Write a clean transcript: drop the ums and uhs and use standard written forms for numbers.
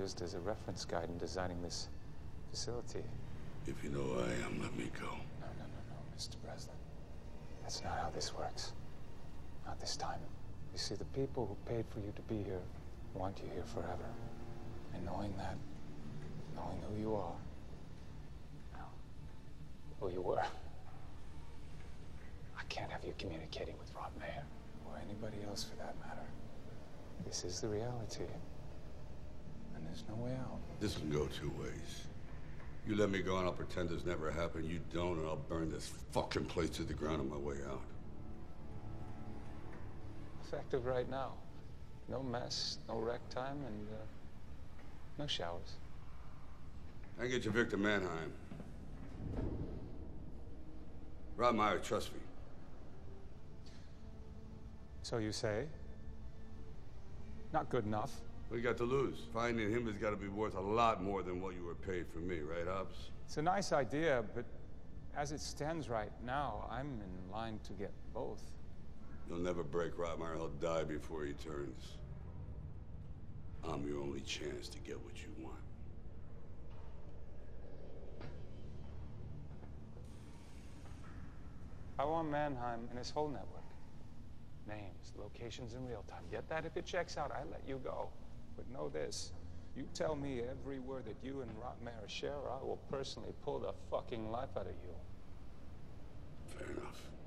posed as a reference guide in designing this facility. If you know who I am, let me go. No, Mr. Breslin. That's not how this works. Not this time. You see, the people who paid for you to be here want you here forever. And knowing that, knowing who you are, well, who you were, I can't have you communicating with Rob Mayer, or anybody else for that matter. This is the reality, and there's no way out. This can go two ways. You let me go and I'll pretend this never happened. You don't, and I'll burn this fucking place to the ground on my way out. Effective right now. No mess, no wreck time, and no showers. I get you Victor Mannheim. Rob Meyer, trust me. So you say? Not good enough. What do you got to lose? Finding him has got to be worth a lot more than what you were paid for me, right, Hobbes? It's a nice idea, but as it stands right now, I'm in line to get both. You'll never break Rob Meyer. He'll die before he turns. I'm your only chance to get what you want. I want Mannheim and his whole network. Names, locations in real time. Get that? If it checks out, I let you go. But know this. You tell me every word that you and Rob Mayer share, or I will personally pull the fucking life out of you. Fair enough.